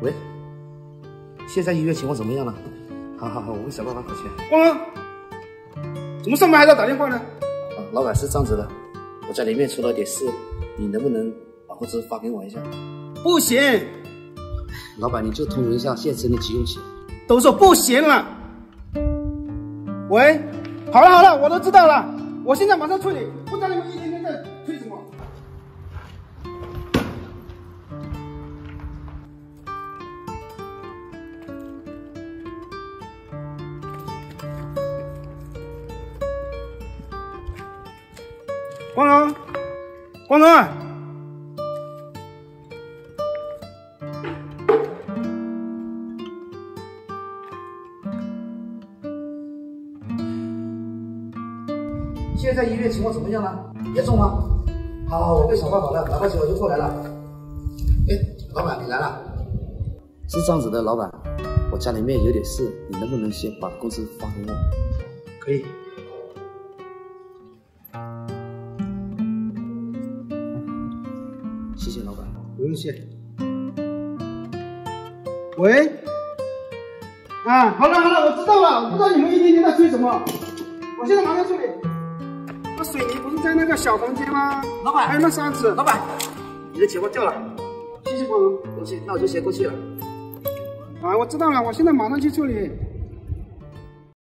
喂，现在医院情况怎么样了？好，我会想办法搞钱。 光哥，怎么上班还在打电话呢？ 老板是这样子的，我家里面出了点事，你能不能把工资发给我一下？ 不行， 老板你就通融一下，现在真的急用钱。 都说不行了。喂，好了，我都知道了，我现在马上处理，不知道你们一天天在催什么。光哥， 现在医院情况怎么样了？严重吗？好，我会想办法的，哪怕我就过来了。哎，老板你来了。是这样子的，老板，我家里面有点事，你能不能先把工资发给我？ 可以。 谢谢老板。 不用谢。喂，好了，我知道了，我不知道你们一天天在催什么，我现在马上处理。那水泥不是在那个小房间吗？ 老板， 还有那沙子。 老板，你的钱包掉了。 谢谢光哥， 抱歉，那我就先过去了。 我知道了，我现在马上去处理。